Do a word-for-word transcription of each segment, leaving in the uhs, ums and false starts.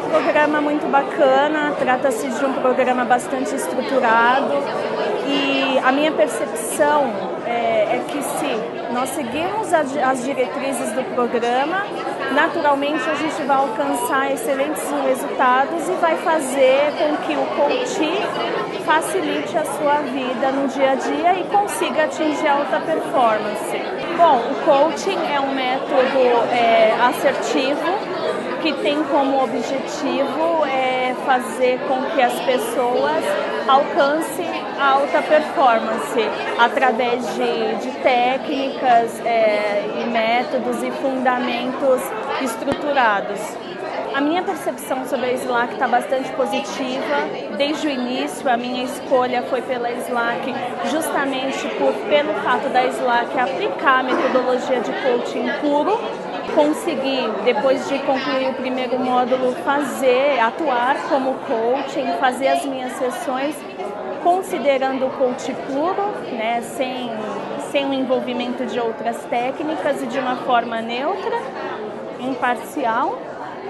programa muito bacana, trata-se de um programa bastante estruturado e a minha percepção é, é que se nós seguirmos as diretrizes do programa, naturalmente a gente vai alcançar excelentes resultados e vai fazer com que o coach facilite a sua vida no dia a dia e consiga atingir alta performance. Bom, o coaching é um método é, assertivo que tem como objetivo é, fazer com que as pessoas alcancem a alta performance através de, de técnicas é, e métodos e fundamentos estruturados. A minha percepção sobre a Slack está bastante positiva. Desde o início, a minha escolha foi pela Slack justamente por, pelo fato da Slack aplicar a metodologia de coaching puro. Consegui, depois de concluir o primeiro módulo, fazer, atuar como coaching, fazer as minhas sessões considerando o coach puro, né, sem, sem o envolvimento de outras técnicas e de uma forma neutra, imparcial.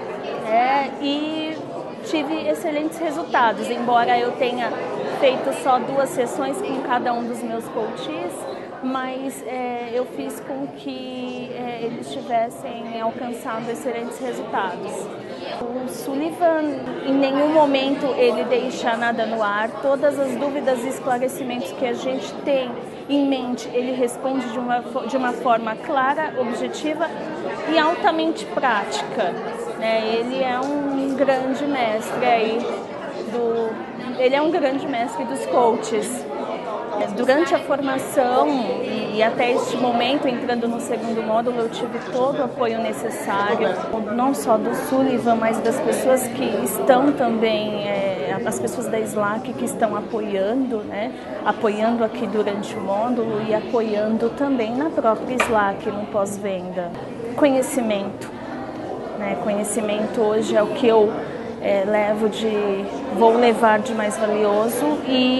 É, e tive excelentes resultados, embora eu tenha feito só duas sessões com cada um dos meus coaches, mas é, eu fiz com que é, eles tivessem alcançado excelentes resultados. O Sullivan, em nenhum momento ele deixa nada no ar, todas as dúvidas e esclarecimentos que a gente tem em mente, ele responde de uma, de uma forma clara, objetiva e altamente prática. Ele é um grande mestre aí do, ele é um grande mestre dos coaches. Durante a formação e até este momento, entrando no segundo módulo, eu tive todo o apoio necessário, não só do Sullivan, mas das pessoas que estão também, é, as pessoas da Slack que estão apoiando, né, apoiando aqui durante o módulo e apoiando também na própria Slack, no pós-venda. Conhecimento. Né, conhecimento hoje é o que eu é, levo de, vou levar de mais valioso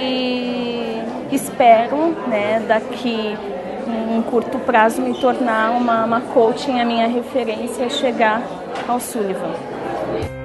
e espero, né, daqui em um curto prazo me tornar uma, uma coaching, a minha referência, chegar ao Sullivan.